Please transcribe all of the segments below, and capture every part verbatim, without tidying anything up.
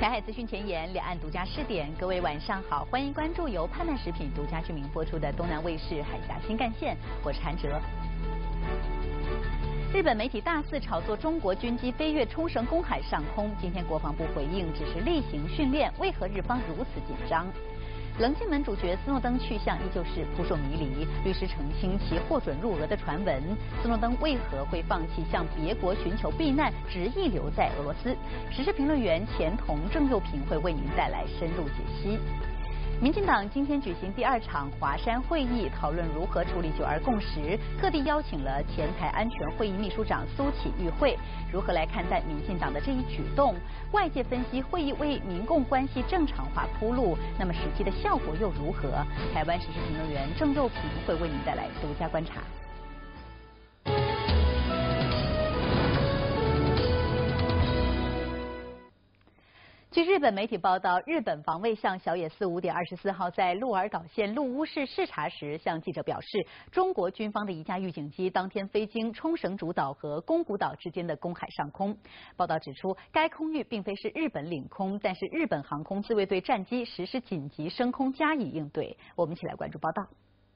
台海资讯前沿，两岸独家视点，各位晚上好，欢迎关注由盼盼食品独家居民播出的东南卫视海峡新干线，我是韩哲。日本媒体大肆炒作中国军机飞越冲绳公海上空，今天国防部回应只是例行训练，为何日方如此紧张？棱镜门主角斯诺登去向依旧是扑朔迷离，律师澄清其获准入俄的传闻，斯诺登为何会放弃向别国寻求避难，执意留在俄罗斯？时事评论员钱彤、郑佑平会为您带来深入解析。民进党今天举行第二场华山会议，讨论如何处理九二共识，特地邀请了前台安全会议秘书长苏启与会。如何来看待民进党的这一举动？外界分析会议为民共关系正常化铺路，那么实际的效果又如何？台湾时事评论员郑佑平会为您带来独家观察。据日本媒体报道，日本防卫相小野寺五点二十四号在鹿儿岛县鹿屋市视察时，向记者表示，中国军方的一架预警机当天飞经冲绳主岛和宫古岛之间的公海上空。报道指出，该空域并非是日本领空，但是日本航空自卫队战机实施紧急升空加以应对。我们一起来关注报道。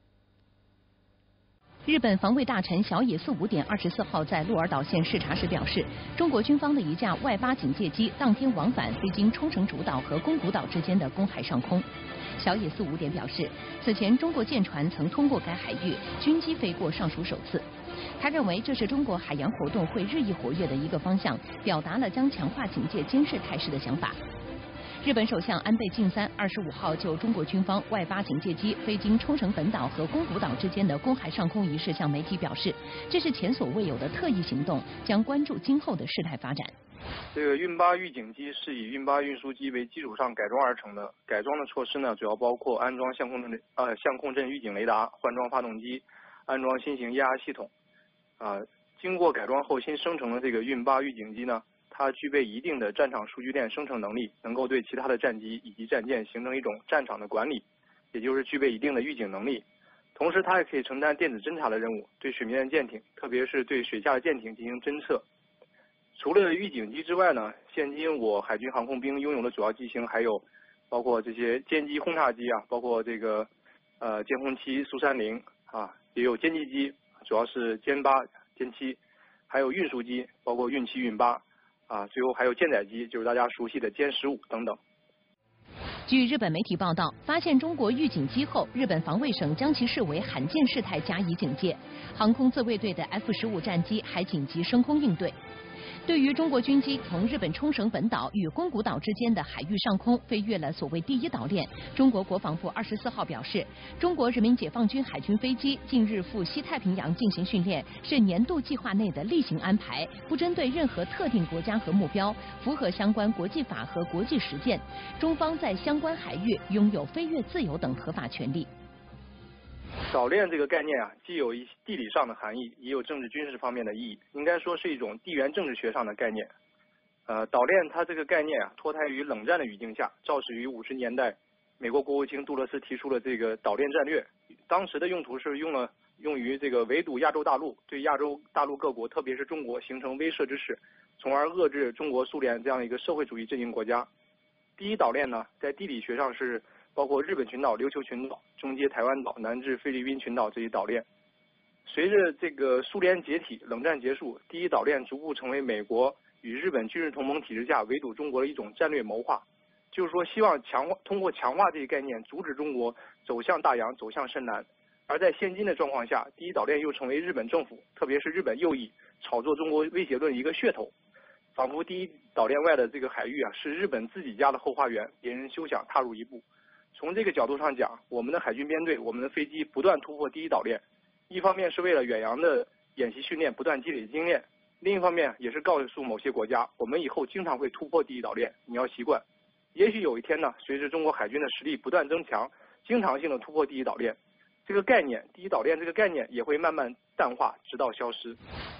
日本防卫大臣小野寺五点二十四号在鹿儿岛县视察时表示，中国军方的一架外八警戒机当天往返飞经冲绳主岛和宫古岛之间的公海上空。小野寺五点表示，此前中国舰船曾通过该海域，军机飞过尚属首次。他认为这是中国海洋活动会日益活跃的一个方向，表达了将强化警戒监视态势的想法。日本首相安倍晋三二十五号就中国军方外八警戒机飞经冲绳本岛和宫古岛之间的公海上空一事向媒体表示，这是前所未有的特异行动，将关注今后的事态发展。 这个运八预警机是以运八运输机为基础上改装而成的，改装的措施呢，主要包括安装相控阵呃相控阵预警雷达，换装发动机，安装新型液压系统。啊、呃，经过改装后新生成的这个运八预警机呢，它具备一定的战场数据链生成能力，能够对其他的战机以及战舰形成一种战场的管理，也就是具备一定的预警能力。同时，它也可以承担电子侦察的任务，对水面的舰艇，特别是对水下的舰艇进行侦测。除了预警机之外呢，现今我海军航空兵拥有的主要机型还有包括这些歼击轰炸机啊，包括这个呃歼轰七苏三零啊，也有歼击机，主要是歼八、歼七，还有运输机，包括运七、运八。啊，最后还有舰载机，就是大家熟悉的歼十五等等。 据日本媒体报道，发现中国预警机后，日本防卫省将其视为罕见事态加以警戒。航空自卫队的 F 十五战机还紧急升空应对。对于中国军机从日本冲绳本岛与宫古岛之间的海域上空飞越了所谓第一岛链，中国国防部二十四号表示，中国人民解放军海军飞机近日赴西太平洋进行训练，是年度计划内的例行安排，不针对任何特定国家和目标，符合相关国际法和国际实践。中方在相关海域拥有飞越自由等合法权利。 岛链这个概念啊，既有一地理上的含义，也有政治军事方面的意义，应该说是一种地缘政治学上的概念。呃，岛链它这个概念啊，脱胎于冷战的语境下，肇始于五十年代，美国国务卿杜勒斯提出了这个岛链战略，当时的用途是用了用于这个围堵亚洲大陆，对亚洲大陆各国，特别是中国形成威慑之势，从而遏制中国、苏联这样一个社会主义阵营国家。第一岛链呢，在地理学上是包括日本群岛、琉球群岛、中接台湾岛、南至菲律宾群岛这一岛链。随着这个苏联解体、冷战结束，第一岛链逐步成为美国与日本军事同盟体制下围堵中国的一种战略谋划，就是说希望强化通过强化这一概念，阻止中国走向大洋、走向深南。而在现今的状况下，第一岛链又成为日本政府，特别是日本右翼炒作中国威胁论一个噱头，仿佛第一岛链外的这个海域啊是日本自己家的后花园，别人休想踏入一步。从这个角度上讲，我们的海军编队、我们的飞机不断突破第一岛链，一方面是为了远洋的演习训练不断积累经验，另一方面也是告诉某些国家，我们以后经常会突破第一岛链，你要习惯。也许有一天呢，随着中国海军的实力不断增强，经常性的突破第一岛链，这个概念，第一岛链这个概念也会慢慢淡化，直到消失。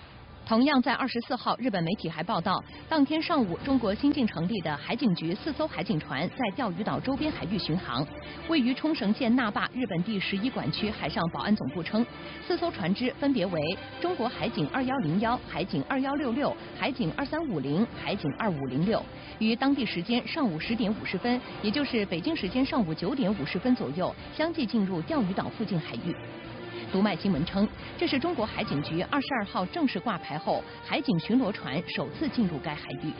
同样在二十四号，日本媒体还报道，当天上午，中国新近成立的海警局四艘海警船在钓鱼岛周边海域巡航。位于冲绳县那霸日本第十一管区海上保安总部称，四艘船只分别为中国海警二幺零幺、海警二幺六六、海警二三五零、海警二五零六，于当地时间上午十点五十分，也就是北京时间上午九点五十分左右，相继进入钓鱼岛附近海域。读卖新闻称，这是中国海警局二十二号正式挂牌后，海警巡逻船首次进入该海域。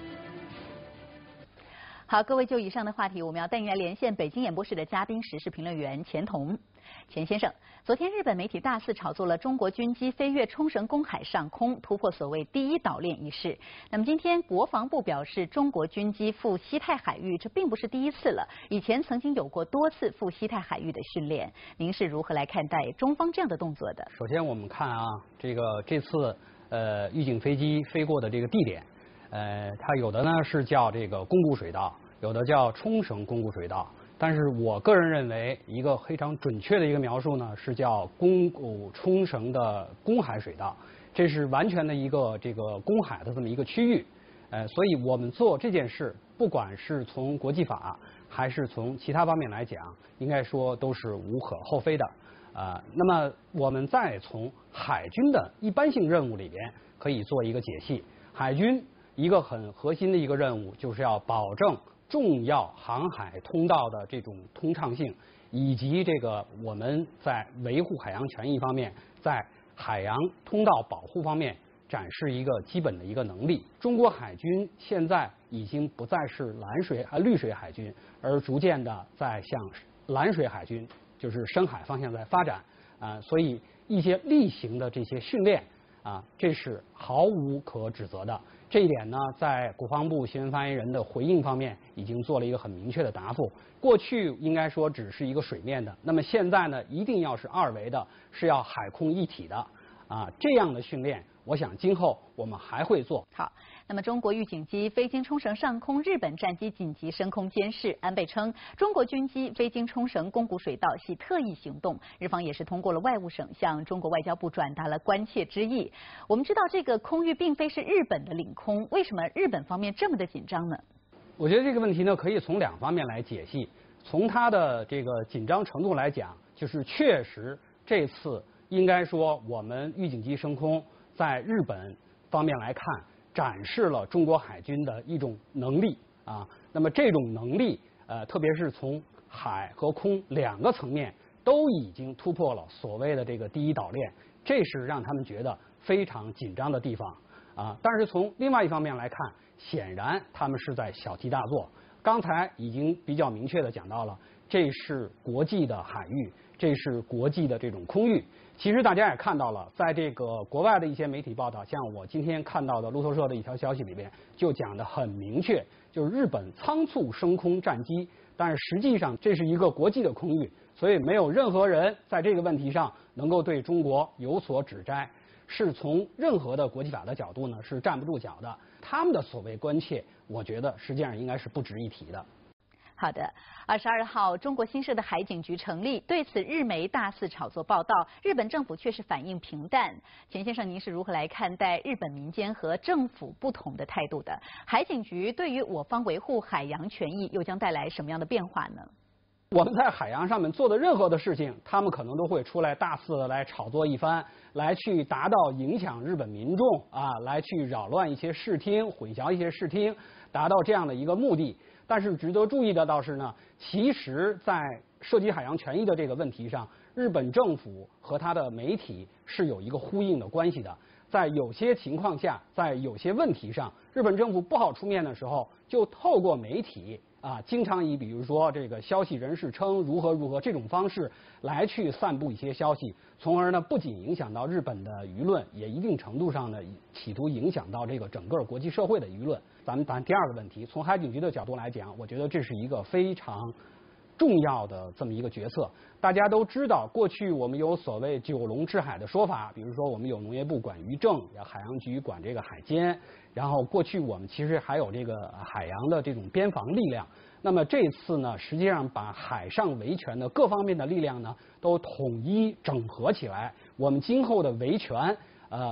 好，各位，就以上的话题，我们要带您来连线北京演播室的嘉宾，时事评论员钱彤。钱先生，昨天日本媒体大肆炒作了中国军机飞越冲绳公海上空，突破所谓第一岛链一事。那么今天国防部表示，中国军机赴西太海域，这并不是第一次了，以前曾经有过多次赴西太海域的训练。您是如何来看待中方这样的动作的？ 首先我们看啊，这个这次呃预警飞机飞过的这个地点，呃，它有的呢是叫这个宫古水道，有的叫冲绳宫古水道。但是我个人认为，一个非常准确的一个描述呢，是叫宫古冲绳的公海水道，这是完全的一个这个公海的这么一个区域。呃，所以我们做这件事，不管是从国际法还是从其他方面来讲，应该说都是无可厚非的。呃，那么我们再从海军的一般性任务里边可以做一个解析。海军一个很核心的一个任务，就是要保证重要航海通道的这种通畅性，以及这个我们在维护海洋权益方面，在海洋通道保护方面展示一个基本的一个能力。中国海军现在已经不再是蓝水啊绿水海军，而逐渐的在向蓝水海军，就是深海方向在发展啊，所以一些例行的这些训练啊，这是毫无可指责的。这一点呢，在国防部新闻发言人的回应方面已经做了一个很明确的答复。过去应该说只是一个水面的，那么现在呢，一定要是二维的，是要海空一体的啊，这样的训练，我想今后我们还会做。 好，那么中国预警机飞经冲绳上空，日本战机紧急升空监视。安倍称，中国军机飞经冲绳宫古水道系特异行动，日方也是通过了外务省向中国外交部转达了关切之意。我们知道这个空域并非是日本的领空，为什么日本方面这么的紧张呢？ 我觉得这个问题呢，可以从两方面来解析。从它的这个紧张程度来讲，就是确实这次应该说我们预警机升空，在日本方面来看，展示了中国海军的一种能力啊。那么这种能力，呃，特别是从海和空两个层面都已经突破了所谓的这个第一岛链，这是让他们觉得非常紧张的地方啊。但是从另外一方面来看，显然他们是在小题大做。刚才已经比较明确的讲到了，这是国际的海域，这是国际的这种空域。其实大家也看到了，在这个国外的一些媒体报道，像我今天看到的路透社的一条消息里边，就讲得很明确，就是日本仓促升空战机，但是实际上这是一个国际的空域，所以没有任何人在这个问题上能够对中国有所指摘，是从任何的国际法的角度呢是站不住脚的。他们的所谓关切，我觉得实际上应该是不值一提的。 好的，二十二号，中国新设的海警局成立，对此日媒大肆炒作报道，日本政府却是反应平淡。钱先生，您是如何来看待日本民间和政府不同的态度的？海警局对于我方维护海洋权益又将带来什么样的变化呢？ 我们在海洋上面做的任何的事情，他们可能都会出来大肆的来炒作一番，来去达到影响日本民众啊，来去扰乱一些视听，混淆一些视听，达到这样的一个目的。但是值得注意的倒是呢，其实在涉及海洋权益的这个问题上，日本政府和他的媒体是有一个呼应的关系的。在有些情况下，在有些问题上，日本政府不好出面的时候，就透过媒体啊，经常以比如说这个消息人士称如何如何这种方式来去散布一些消息，从而呢不仅影响到日本的舆论，也一定程度上呢企图影响到这个整个国际社会的舆论。咱们谈第二个问题，从海警局的角度来讲，我觉得这是一个非常重要的这么一个决策。大家都知道，过去我们有所谓九龙治海的说法，比如说我们有农业部管渔政，海洋局管这个海监，然后过去我们其实还有这个海洋的这种边防力量。那么这次呢，实际上把海上维权的各方面的力量呢都统一整合起来，我们今后的维权呃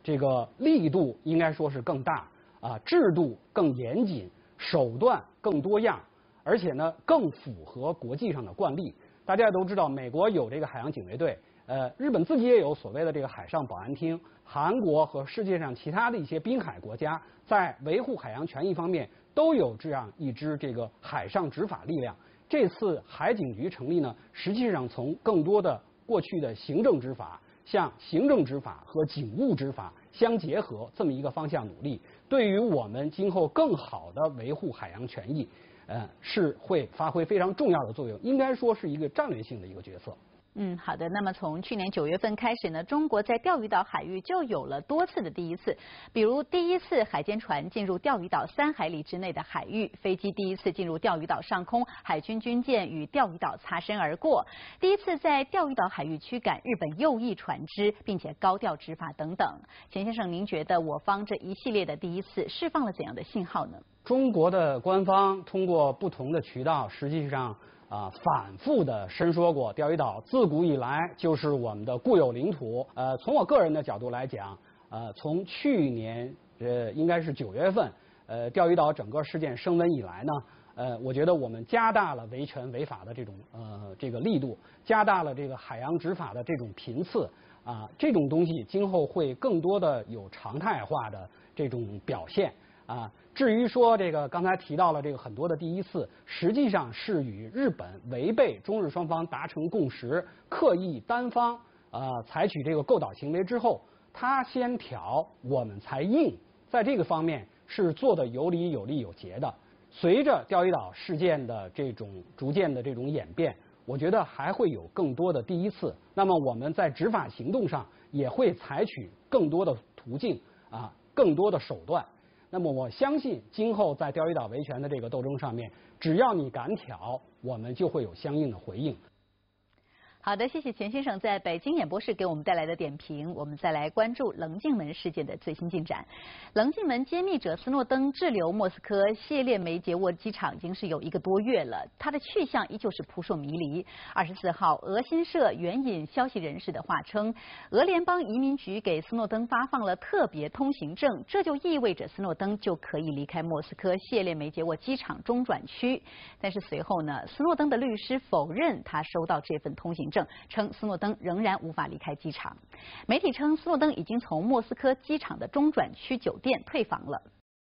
这个力度应该说是更大啊，制度更严谨，手段更多样，而且呢更符合国际上的惯例。大家都知道，美国有这个海洋警卫队，呃，日本自己也有所谓的这个海上保安厅，韩国和世界上其他的一些滨海国家在维护海洋权益方面都有这样一支这个海上执法力量。这次海警局成立呢，实际上从更多的过去的行政执法，向行政执法和警务执法相结合这么一个方向努力，对于我们今后更好的维护海洋权益，呃，是会发挥非常重要的作用，应该说是一个战略性的一个角色。 嗯，好的。那么从去年九月份开始呢，中国在钓鱼岛海域就有了多次的第一次，比如第一次海监船进入钓鱼岛三海里之内的海域，飞机第一次进入钓鱼岛上空，海军军舰与钓鱼岛擦身而过，第一次在钓鱼岛海域驱赶日本右翼船只，并且高调执法等等。钱先生，您觉得我方这一系列的第一次释放了怎样的信号呢？ 中国的官方通过不同的渠道，实际上啊，反复的申说过，钓鱼岛自古以来就是我们的固有领土。呃，从我个人的角度来讲，呃，从去年呃应该是九月份，呃，钓鱼岛整个事件升温以来呢，呃，我觉得我们加大了维权违法的这种呃这个力度，加大了这个海洋执法的这种频次啊，这种东西今后会更多的有常态化的这种表现。啊，至于说这个刚才提到了这个很多的第一次，实际上是与日本违背中日双方达成共识，刻意单方啊、呃、采取这个构岛行为之后，他先挑我们才应，在这个方面是做的有理有利有节的。随着钓鱼岛事件的这种逐渐的这种演变，我觉得还会有更多的第一次。那么我们在执法行动上也会采取更多的途径啊，更多的手段。那么我相信，今后在钓鱼岛维权的这个斗争上面，只要你敢挑，我们就会有相应的回应。 好的，谢谢钱先生在北京演播室给我们带来的点评。我们再来关注棱镜门事件的最新进展。棱镜门揭秘者斯诺登滞留莫斯科谢列梅捷沃机场已经是有一个多月了，他的去向依旧是扑朔迷离。二十四号，俄新社援引消息人士的话称，俄联邦移民局给斯诺登发放了特别通行证，这就意味着斯诺登就可以离开莫斯科谢列梅捷沃机场中转区。但是随后呢，斯诺登的律师否认他收到这份通行证，称斯诺登仍然无法离开机场。媒体称，斯诺登已经从莫斯科机场的中转区酒店退房了。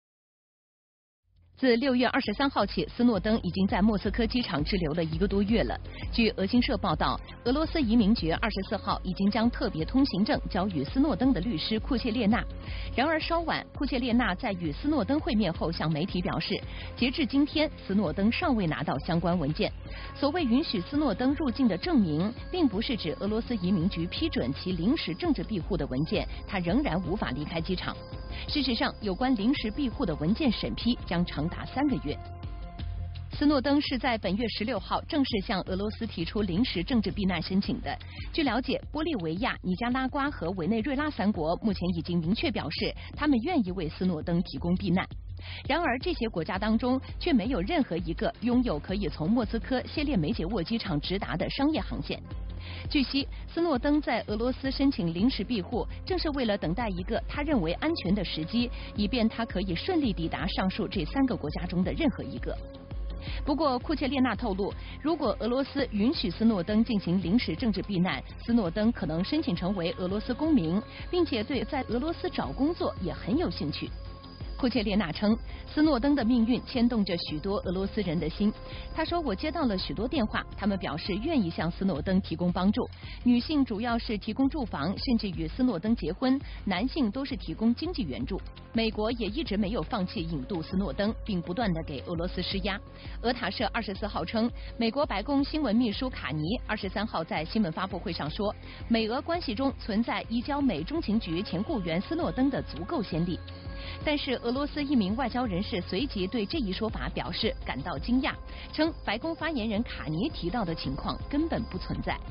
自六月二十三号起，斯诺登已经在莫斯科机场滞留了一个多月了。据俄新社报道，俄罗斯移民局二十四号已经将特别通行证交予斯诺登的律师库切列纳。然而稍晚，库切列纳在与斯诺登会面后向媒体表示，截至今天，斯诺登尚未拿到相关文件。所谓允许斯诺登入境的证明，并不是指俄罗斯移民局批准其临时政治庇护的文件，他仍然无法离开机场。事实上，有关临时庇护的文件审批将长达三个月。斯诺登是在本月十六号正式向俄罗斯提出临时政治避难申请的。据了解，玻利维亚、尼加拉瓜和委内瑞拉三国目前已经明确表示，他们愿意为斯诺登提供避难。然而，这些国家当中却没有任何一个拥有可以从莫斯科谢列梅捷沃机场直达的商业航线。据悉，斯诺登在俄罗斯申请临时庇护，正是为了等待一个他认为安全的时机，以便他可以顺利抵达上述这三个国家中的任何一个。不过，库切列纳透露，如果俄罗斯允许斯诺登进行临时政治避难，斯诺登可能申请成为俄罗斯公民，并且对在俄罗斯找工作也很有兴趣。库切列纳称，斯诺登的命运牵动着许多俄罗斯人的心。他说：“我接到了许多电话，他们表示愿意向斯诺登提供帮助。女性主要是提供住房，甚至与斯诺登结婚；男性都是提供经济援助。美国也一直没有放弃引渡斯诺登，并不断地给俄罗斯施压。”俄塔社二十四号称，美国白宫新闻秘书卡尼二十三号在新闻发布会上说，美俄关系中存在移交美中情局前雇员斯诺登的足够先例。但是俄罗斯一名外交人士随即对这一说法表示感到惊讶，称白宫发言人卡尼提到的情况根本不存在。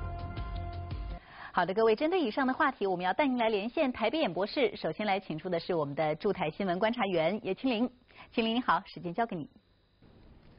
好的，各位，针对以上的话题，我们要带您来连线台北演播室。首先来请出的是我们的驻台新闻观察员叶清林。清林你好，时间交给你。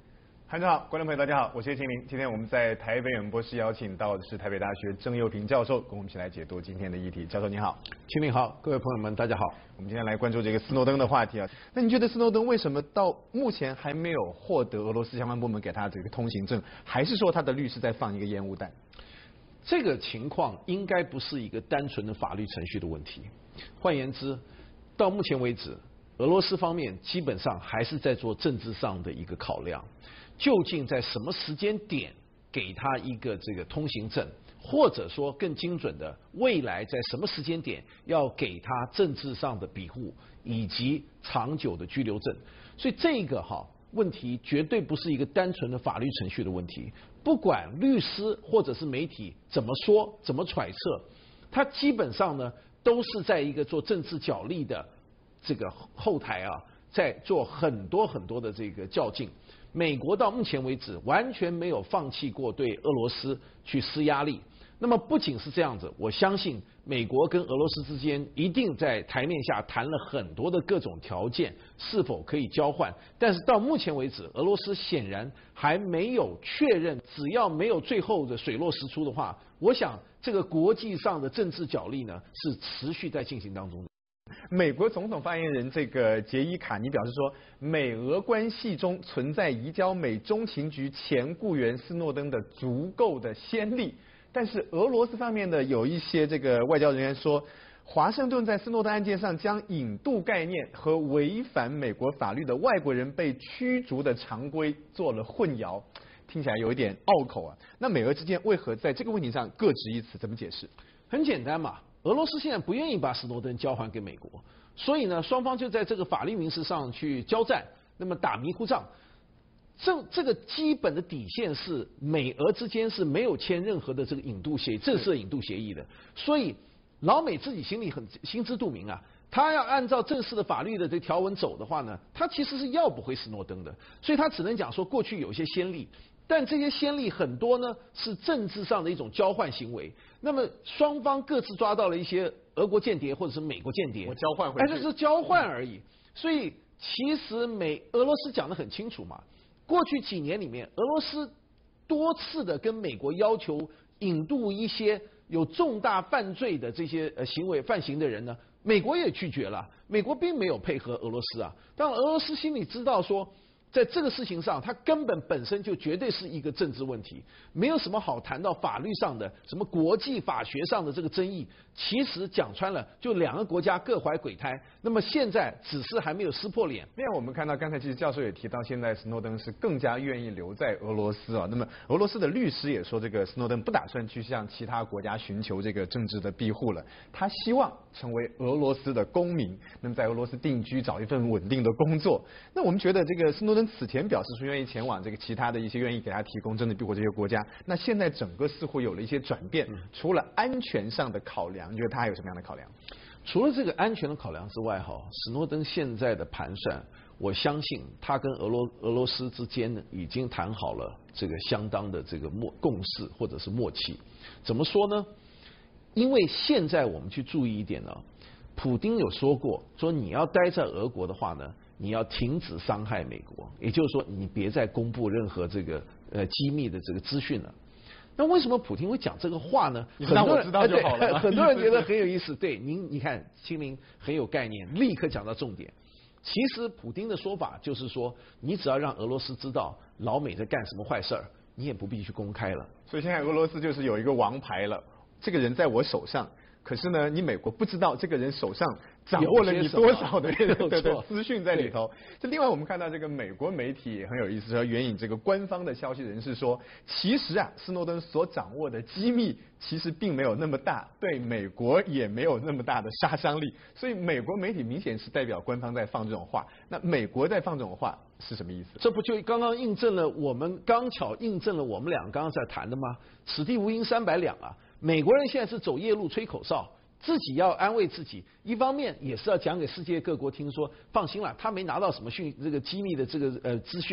韩总好，观众朋友大家好，我是叶清明。今天我们在台北演播室邀请到的是台北大学郑佑平教授，跟我们一起来解读今天的议题。教授你好。 清明好，各位朋友们大家好。 我们今天来关注这个斯诺登的话题啊。那你觉得斯诺登为什么到目前还没有获得俄罗斯相关部门给他这个通行证，还是说他的律师在放一个烟雾弹？ 这个情况应该不是一个单纯的法律程序的问题。换言之，到目前为止，俄罗斯方面基本上还是在做政治上的一个考量。究竟在什么时间点给他一个这个通行证，或者说更精准的，未来在什么时间点要给他政治上的庇护以及长久的居留证？所以这个哈问题绝对不是一个单纯的法律程序的问题。不管律师或者是媒体怎么说、怎么揣测，他基本上呢都是在一个做政治角力的这个后台啊，在做很多很多的这个较劲。美国到目前为止完全没有放弃过对俄罗斯去施压力。那么不仅是这样子，我相信美国跟俄罗斯之间一定在台面下谈了很多的各种条件，是否可以交换。但是到目前为止，俄罗斯显然还没有确认，只要没有最后的水落石出的话，我想这个国际上的政治角力呢是持续在进行当中的。 美国总统发言人这个杰伊卡尼表示说，美俄关系中存在移交美中情局前雇员斯诺登的足够的先例，但是俄罗斯方面的有一些这个外交人员说，华盛顿在斯诺登案件上将引渡概念和违反美国法律的外国人被驱逐的常规做了混淆，听起来有一点拗口啊。那美俄之间为何在这个问题上各执一词？怎么解释？ 很简单嘛。俄罗斯现在不愿意把斯诺登交还给美国，所以呢，双方就在这个法律民事上去交战，那么打迷糊仗。这这个基本的底线是美俄之间是没有签任何的这个引渡协议，正式的引渡协议的，所以老美自己心里很心知肚明啊，他要按照正式的法律的这条文走的话呢，他其实是要不回斯诺登的，所以他只能讲说过去有一些先例。但这些先例很多呢是政治上的一种交换行为，那么双方各自抓到了一些俄国间谍或者是美国间谍， 我交换回去， 哎，这是交换而已。所以其实美俄罗斯讲得很清楚嘛，过去几年里面，俄罗斯多次的跟美国要求引渡一些有重大犯罪的这些呃行为犯行的人呢，美国也拒绝了，美国并没有配合俄罗斯啊。但俄罗斯心里知道说，在这个事情上，它根本本身就绝对是一个政治问题，没有什么好谈到法律上的什么国际法学上的这个争议。其实讲穿了，就两个国家各怀鬼胎。那么现在只是还没有撕破脸。 另外，我们看到刚才其实教授也提到，现在斯诺登是更加愿意留在俄罗斯啊。那么俄罗斯的律师也说，这个斯诺登不打算去向其他国家寻求这个政治的庇护了，他希望成为俄罗斯的公民，那么在俄罗斯定居，找一份稳定的工作。那我们觉得这个斯诺登此前表示说愿意前往这个其他的一些愿意给他提供政治庇护这些国家，那现在整个似乎有了一些转变，除了安全上的考量，你觉得他还有什么样的考量？ 除了这个安全的考量之外，哈，斯诺登现在的盘算，我相信他跟俄罗俄罗斯之间呢已经谈好了这个相当的这个默共识或者是默契。怎么说呢？因为现在我们去注意一点呢，普丁有说过，说你要待在俄国的话呢，你要停止伤害美国，也就是说你别再公布任何这个呃机密的这个资讯了。那为什么普丁会讲这个话呢？ 你让我知道就好了。 很多人觉得很有意思。对，您你看，清明很有概念，立刻讲到重点。其实普丁的说法就是说，你只要让俄罗斯知道老美在干什么坏事儿，你也不必去公开了。 所以现在俄罗斯就是有一个王牌了，这个人在我手上。可是呢，你美国不知道这个人手上掌握了你多少的这个资讯在里头。这另外我们看到这个美国媒体也很有意思，说援引这个官方的消息人士说，其实啊，斯诺登所掌握的机密其实并没有那么大，对美国也没有那么大的杀伤力。所以美国媒体明显是代表官方在放这种话。那美国在放这种话是什么意思？ 这不就刚刚印证了我们刚巧印证了我们俩刚刚在谈的吗？此地无银三百两啊！美国人现在是走夜路吹口哨，自己要安慰自己，一方面也是要讲给世界各国听说，放心了，他没拿到什么讯这个机密的这个呃资讯。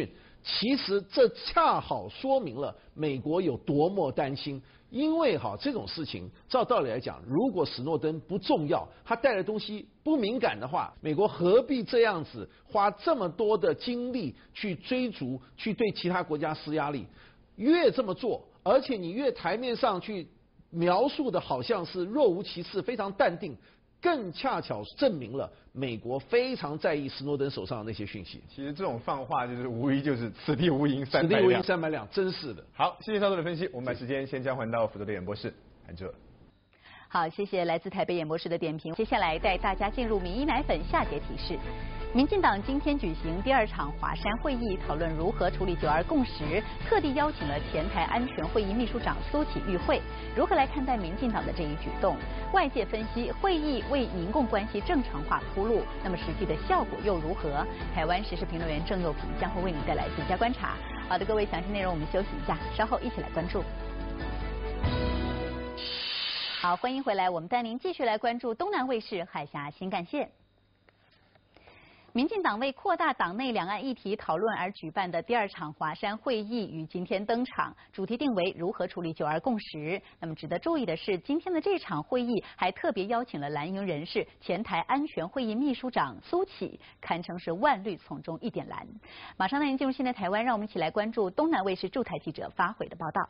其实这恰好说明了美国有多么担心。因为哈这种事情，照道理来讲，如果史诺登不重要，他带的东西不敏感的话，美国何必这样子花这么多的精力去追逐，去对其他国家施压力？越这么做，而且你越台面上去描述的好像是若无其事，非常淡定，更恰巧证明了美国非常在意斯诺登手上的那些讯息。 其实这种放话就是无疑就是此地无银三百两， 此地无银三百两，真是的。 好，谢谢邵总的分析，我们把时间先交还到福州的演播室，韩哲。 好，谢谢来自台北演播室的点评。接下来带大家进入民意奶粉下节提示。民进党今天举行第二场华山会议，讨论如何处理九二共识，特地邀请了前台安全会议秘书长苏起与会。如何来看待民进党的这一举动？外界分析，会议为民共关系正常化铺路，那么实际的效果又如何？台湾时事评论员郑佑平将会为您带来独家观察。好的，各位，详细内容我们休息一下，稍后一起来关注。好，欢迎回来，我们带您继续来关注东南卫视海峡新干线。民进党为扩大党内两岸议题讨论而举办的第二场华山会议于今天登场，主题定为如何处理九二共识。那么值得注意的是，今天的这场会议还特别邀请了蓝营人士前台安全会议秘书长苏起，堪称是万绿丛中一点蓝。马上带您进入现在台湾，让我们一起来关注东南卫视驻台记者发回的报道。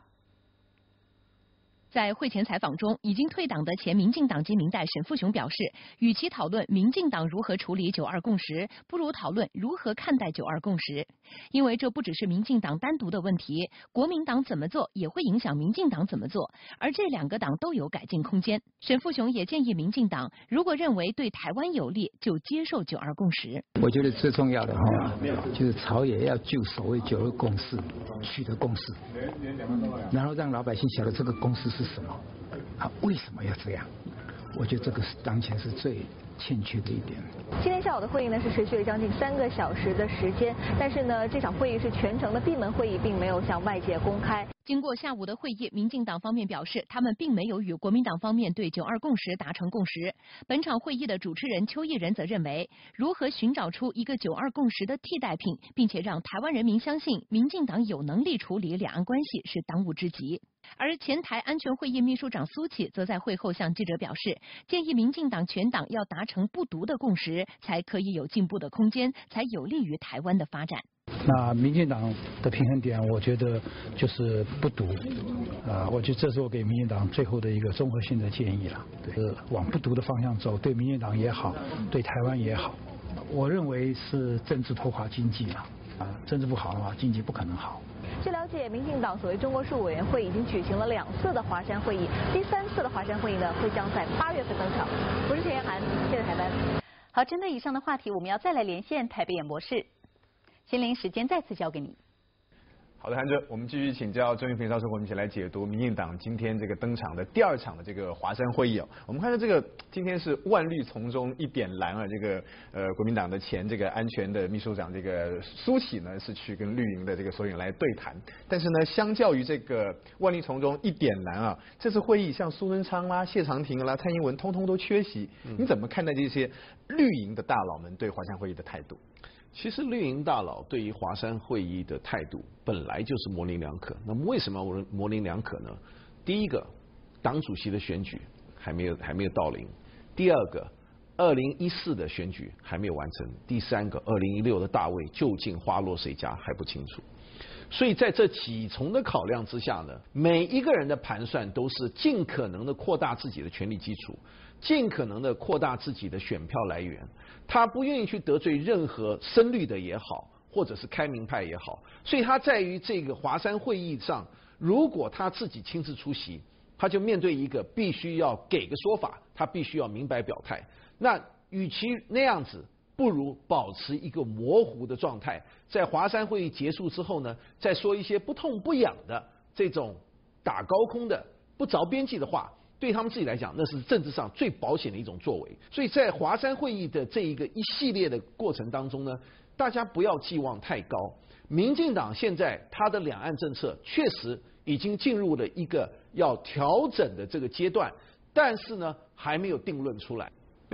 在会前采访中，已经退党的前民进党籍民代沈富雄表示，与其讨论民进党如何处理九二共识，不如讨论如何看待九二共识，因为这不只是民进党单独的问题，国民党怎么做也会影响民进党怎么做，而这两个党都有改进空间。沈富雄也建议民进党，如果认为对台湾有利，就接受九二共识。 我觉得最重要的哈，就是朝野要就所谓九二共识取得共识，然后让老百姓晓得这个共识是什么啊？为什么要这样？我觉得这个是当前是最欠缺的一点。 今天下午的会议呢是持续了将近三个小时的时间，但是呢这场会议是全程的闭门会议，并没有向外界公开。 经过下午的会议，民进党方面表示，他们并没有与国民党方面对九二共识达成共识。本场会议的主持人邱毅人则认为，如何寻找出一个九二共识的替代品，并且让台湾人民相信民进党有能力处理两岸关系是当务之急。而前台安全会议秘书长苏起则在会后向记者表示，建议民进党全党要达成不独的共识，才可以有进步的空间，才有利于台湾的发展。 那民进党的平衡点，我觉得就是不独，啊、呃，我觉得这是我给民进党最后的一个综合性的建议了，对，往不独的方向走，对民进党也好，对台湾也好。我认为是政治拖垮经济嘛，啊，政治不好的话，经济不可能好。 据了解，民进党所谓中国术委员会已经举行了两次的华山会议，第三次的华山会议呢，会将在八月份登场。我是田延涵，谢谢台湾。 好，针对以上的话题，我们要再来连线台北演播室。心灵时间再次交给你。 好的，韩哲，我们继续请教郑运平教授，我们一起来解读民进党今天这个登场的第二场的这个华山会议哦。我们看到这个今天是万绿丛中一点蓝啊，这个呃国民党的前这个安全的秘书长这个苏起呢是去跟绿营的这个首领来对谈，但是呢，相较于这个万绿丛中一点蓝啊，这次会议像苏贞昌啦、谢长廷啦、蔡英文通通都缺席，你怎么看待这些绿营的大佬们对华山会议的态度？ 其实绿营大佬对于华山会议的态度本来就是模棱两可。那么为什么模棱两可呢？第一个，党主席的选举还没有还没有到临；第二个，二零一四的选举还没有完成；第三个，二零一六的大位究竟花落谁家还不清楚。所以在这几重的考量之下呢，每一个人的盘算都是尽可能的扩大自己的权力基础，尽可能的扩大自己的选票来源。他不愿意去得罪任何深绿的也好，或者是开明派也好，所以他在于这个华山会议上，如果他自己亲自出席，他就面对一个必须要给个说法，他必须要明白表态。那与其那样子，不如保持一个模糊的状态，在华山会议结束之后呢，再说一些不痛不痒的这种打高空的不着边际的话。对他们自己来讲，那是政治上最保险的一种作为。所以在华山会议的这一个一系列的过程当中呢，大家不要寄望太高。民进党现在他的两岸政策确实已经进入了一个要调整的这个阶段，但是呢还没有定论出来。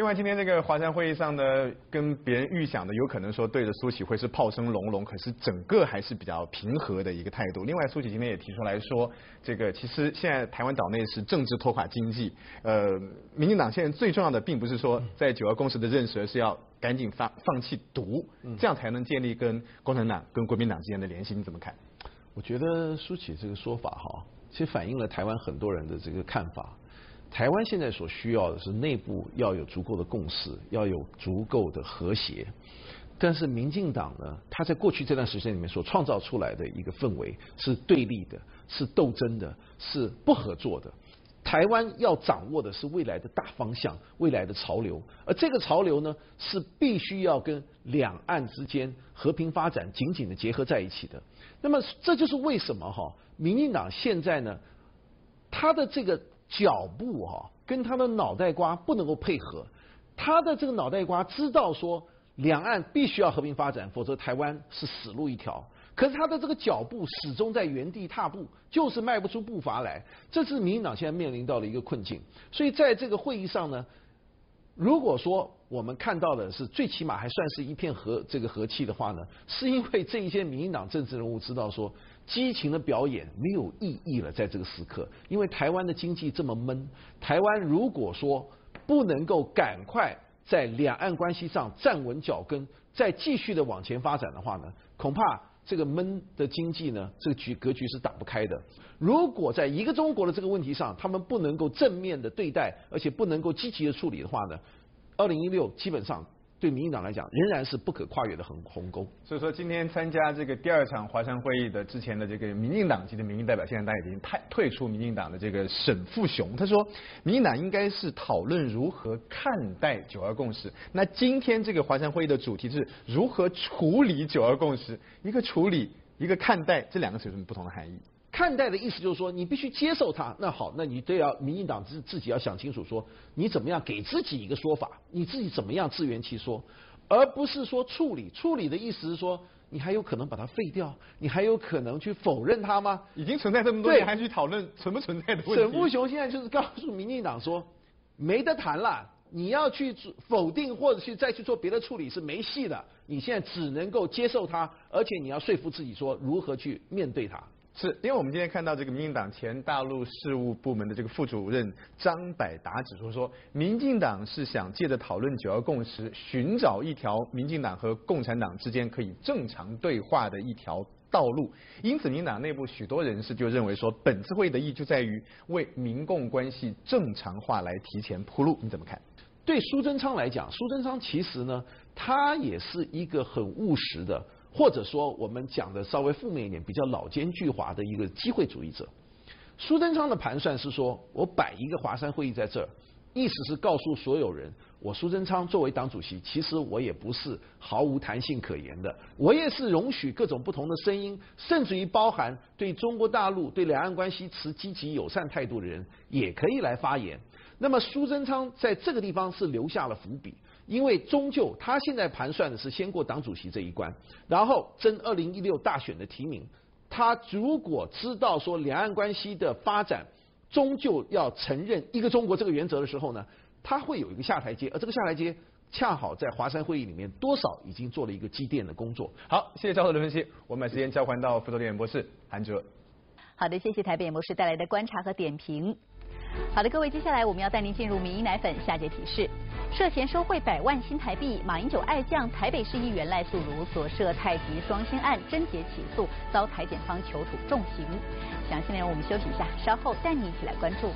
另外，今天这个华山会议上呢，跟别人预想的有可能说对着苏起会是炮声隆隆，可是整个还是比较平和的一个态度。另外，苏起今天也提出来说，这个其实现在台湾岛内是政治拖垮经济，呃，民进党现在最重要的并不是说在九二共识的认识，而是要赶紧放放弃毒，这样才能建立跟共产党、跟国民党之间的联系。你怎么看？ 我觉得苏起这个说法哈，其实反映了台湾很多人的这个看法。台湾现在所需要的是内部要有足够的共识，要有足够的和谐。但是民进党呢，他在过去这段时间里面所创造出来的一个氛围是对立的，是斗争的，是不合作的。台湾要掌握的是未来的大方向，未来的潮流，而这个潮流呢，是必须要跟两岸之间和平发展紧紧的结合在一起的。那么这就是为什么哈，民进党现在呢，他的这个脚步哈、啊，跟他的脑袋瓜不能够配合。他的这个脑袋瓜知道说，两岸必须要和平发展，否则台湾是死路一条。可是他的这个脚步始终在原地踏步，就是迈不出步伐来。这是民进党现在面临到的一个困境。所以在这个会议上呢，如果说我们看到的是最起码还算是一片和这个和气的话呢，是因为这一些民进党政治人物知道说，激情的表演没有意义了，在这个时刻，因为台湾的经济这么闷，台湾如果说不能够赶快在两岸关系上站稳脚跟，再继续的往前发展的话呢，恐怕这个闷的经济呢，这个局格局是打不开的。如果在一个中国的这个问题上，他们不能够正面的对待，而且不能够积极的处理的话呢，二零一六基本上对民进党来讲仍然是不可跨越的鸿鸿沟。 所以说，今天参加这个第二场华山会议的之前的这个民进党籍的民意代表，现在他已经退退出民进党的这个沈富雄，他说，民进党应该是讨论如何看待九二共识。那今天这个华山会议的主题是如何处理九二共识，一个处理，一个看待，这两个是有什么不同的含义？ 看待的意思就是说，你必须接受它。那好，那你都要民进党自自己要想清楚说，你怎么样给自己一个说法，你自己怎么样自圆其说，而不是说处理。处理的意思是说，你还有可能把它废掉，你还有可能去否认它吗？ 已经存在这么多年，还去讨论存不存在的问题。 沈富雄现在就是告诉民进党说，没得谈了。你要去否定或者去再去做别的处理是没戏的，你现在只能够接受它，而且你要说服自己说如何去面对它。 是因为我们今天看到这个民进党前大陆事务部门的这个副主任张百达指出说，民进党是想借着讨论九二共识，寻找一条民进党和共产党之间可以正常对话的一条道路。因此，民进党内部许多人士就认为说，本次会议的意义就在于为民共关系正常化来提前铺路。你怎么看？ 对苏贞昌来讲，苏贞昌其实呢，他也是一个很务实的，或者说我们讲的稍微负面一点，比较老奸巨猾的一个机会主义者。苏贞昌的盘算是说，我摆一个华山会议在这儿，意思是告诉所有人，我苏贞昌作为党主席，其实我也不是毫无弹性可言的，我也是容许各种不同的声音，甚至于包含对中国大陆、对两岸关系持积极友善态度的人，也可以来发言。那么苏贞昌在这个地方是留下了伏笔，因为终究他现在盘算的是先过党主席这一关，然后争二零一六大选的提名。他如果知道说两岸关系的发展终究要承认一个中国这个原则的时候呢，他会有一个下台阶，而这个下台阶恰好在华山会议里面多少已经做了一个积淀的工作。 好，谢谢教授的分析，我们把时间交还到副总编博士韩哲。 好的，谢谢台北博士带来的观察和点评。好的，各位，接下来我们要带您进入民意奶粉下节提示。涉嫌收贿百万新台币，马英九爱将台北市议员赖素如所涉太极双星案侦结起诉，遭台检方求处重刑。详细内容我们休息一下，稍后带你一起来关注。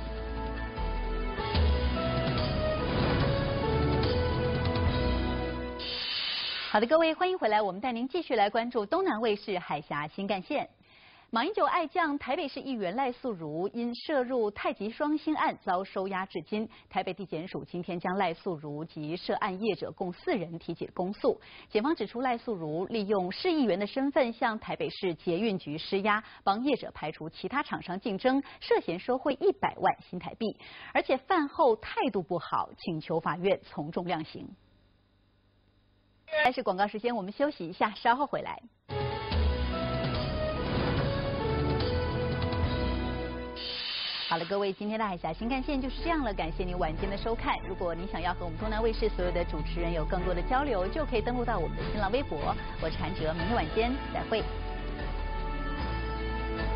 好的，各位，欢迎回来，我们带您继续来关注东南卫视海峡新干线。马英九爱将台北市议员赖素如因涉入太极双星案遭收押至今，台北地检署今天将赖素如及涉案业者共四人提起公诉。检方指出，赖素如利用市议员的身份向台北市捷运局施压，帮业者排除其他厂商竞争，涉嫌收贿一百万新台币，而且饭后态度不好，请求法院从重量刑。还是广告时间，我们休息一下，稍后回来。 好了，各位，今天的海峡新干线就是这样了，感谢您晚间的收看。如果您想要和我们中南卫视所有的主持人有更多的交流，就可以登录到我们的新浪微博。我是韩哲，明天晚间再会。